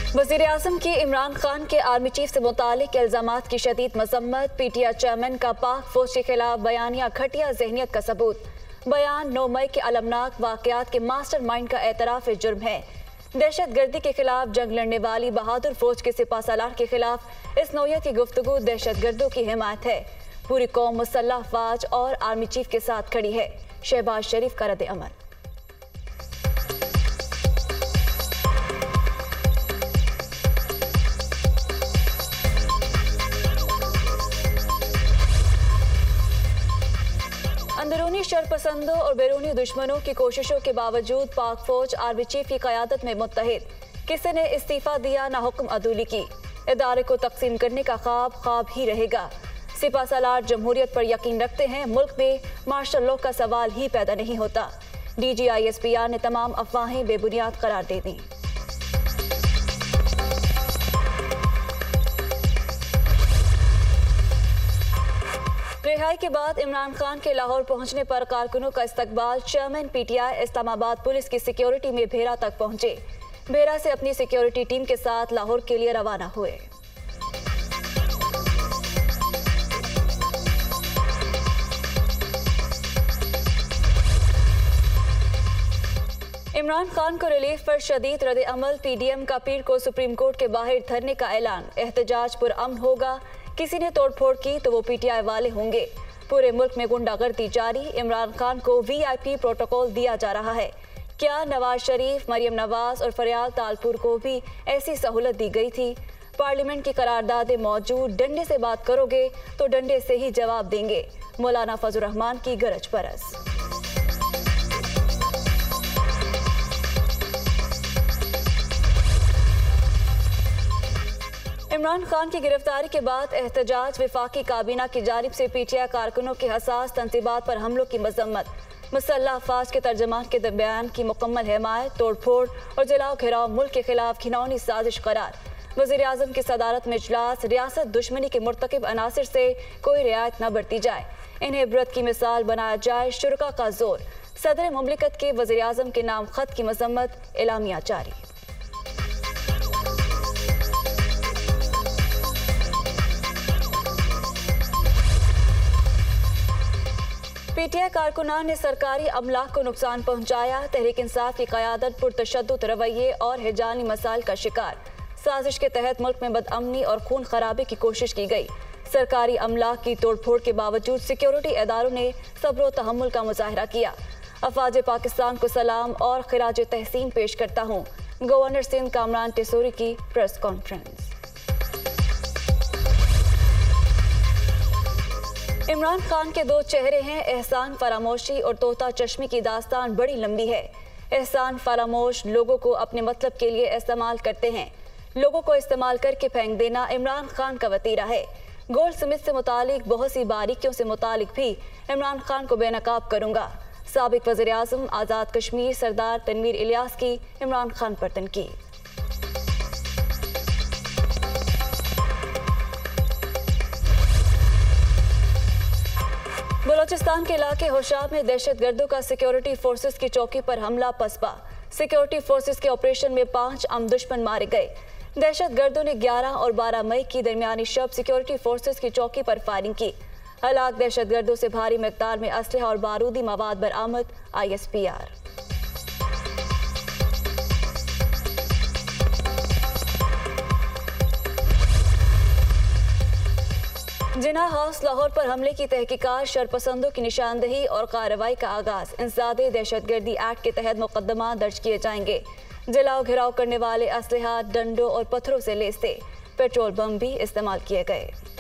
वज़ीर-ए-आज़म की इमरान खान के आर्मी चीफ से मुतालिक इल्ज़ामात की शदीद मज़म्मत। पीटीआई चेयरमैन का पाक फौज के खिलाफ बयानिया घटिया ज़हनियत का सबूत। बयान 9 मई के अलमनाक वाक़यात के मास्टर माइंड का एतराफ़ जुर्म है। दहशत गर्दी के खिलाफ जंग लड़ने वाली बहादुर फौज के सिपा सालार के खिलाफ इस नौयत की गुफ्तगू दहशत गर्दों की हिमायत है। पूरी कौम मुसल्लह अफवाज और आर्मी चीफ के साथ खड़ी है। शहबाज शरीफ का रद्द अमल। अंदरूनी शरपसंदों और बैरूनी दुश्मनों की कोशिशों के बावजूद पाक फौज आर्मी चीफ की क़यादत में मुत्तहिद। किसी ने इस्तीफ़ा दिया ना हुक्म अदूली की। इदारे को तकसीम करने का ख्वाब ही रहेगा। सिपा सालार जमहूरियत पर यकीन रखते हैं। मुल्क में मार्शल लॉ का सवाल ही पैदा नहीं होता। DGISPR ने तमाम अफवाहें बेबुनियाद करार दे दी। रिहाई के बाद इमरान खान के लाहौर पहुंचने पर कारकुनों का इस्तकबाल। चेयरमैन PTI इस्लामाबाद पुलिस की सिक्योरिटी में भेरा तक पहुंचे। भेरा से अपनी सिक्योरिटी टीम के साथ लाहौर के लिए रवाना हुए। इमरान खान को रिलीफ पर शदीद रद्द अमल। PDM का पीर को सुप्रीम कोर्ट के बाहर धरने का ऐलान। एहतजाज पुरअमन होगा। किसी ने तोड़फोड़ की तो वो PTI वाले होंगे। पूरे मुल्क में गुंडागर्दी जारी। इमरान खान को VIP प्रोटोकॉल दिया जा रहा है। क्या नवाज शरीफ, मरियम नवाज और फरियाल तालपुर को भी ऐसी सहूलत दी गई थी? पार्लियामेंट की करारदादें मौजूद। डंडे से बात करोगे तो डंडे से ही जवाब देंगे। मौलाना फजल रहमान की गरज परस। इमरान खान की गिरफ्तारी के बाद एहतजाज। वफाकी काबीना की जानिब से PTI कारकुनों की हसास तंसीबात पर हमलों की मजम्मत। मुसल्लह अफवाज के तर्जमान के बयान की मुकम्मल हिमायत। तोड़फोड़ और जलाओ घिराव मुल्क के खिलाफ घिनौनी साजिश करार। वज़ीर-ए-आज़म की सदारत में इजलास। रियासत दुश्मनी के मुर्तकिब अनासिर से कोई रियायत न बरती जाए। इन्हें इबरत की मिसाल बनाया जाए। शुरका का जोर। सदर मुमलिकत के वज़ीर-ए-आज़म के नाम खत की मजम्मत। एलामिया जारी। PTI कारकुनान ने सरकारी अमलाक को नुकसान पहुंचाया। तहरीक इंसाफ की क़यादत पुरतशद्दुद रवैये और हिजानी मसाइल का शिकार। साजिश के तहत मुल्क में बदअमनी और खून खराबे की कोशिश की गई। सरकारी अमलाक की तोड़फोड़ के बावजूद सिक्योरिटी इदारों ने सब्र व तहम्मुल का मुजाहरा किया। अफवाज पाकिस्तान को सलाम और खिराज तहसीन पेश करता हूँ। गवर्नर सिंध कामरान टेसूरी की प्रेस कॉन्फ्रेंस। इमरान खान के 2 चेहरे हैं। एहसान फरामोशी और तोता चश्मी की दास्तान बड़ी लंबी है। एहसान फरामोश लोगों को अपने मतलब के लिए इस्तेमाल करते हैं। लोगों को इस्तेमाल करके फेंक देना इमरान खान का वतीरा है। गोल्ड स्मिथ से मुतालिक बहुत सी बारीकियों से मुतालिक भी इमरान खान को बेनकाब करूंगा। साबिक वज़ीर-ए-आज़म आज़ाद कश्मीर सरदार तनवीर इलियास की इमरान खान पर तनकीद। बलोचिस्तान के इलाके होशाब में दहशतगर्दों का सिक्योरिटी फोर्सेस की चौकी पर हमला पसपा। सिक्योरिटी फोर्सेस के ऑपरेशन में 5 आम दुश्मन मारे गए। दहशतगर्दों ने 11 और 12 मई की दरमियानी शब सिक्योरिटी फोर्सेस की चौकी पर फायरिंग की। हलाक दहशतगर्दों से भारी मिकदार में असलहा और बारूदी मवाद बरामद। ISPR। जिन्ना हाउस लाहौर पर हमले की तहकीकात। शरपसंदों की निशानदही और कार्रवाई का आगाज। इंसदादे दहशतगर्दी एक्ट के तहत मुकदमा दर्ज किए जाएंगे। जलाओ घिराव करने वाले असलहा डंडों और पत्थरों से लैस थे। पेट्रोल बम भी इस्तेमाल किए गए।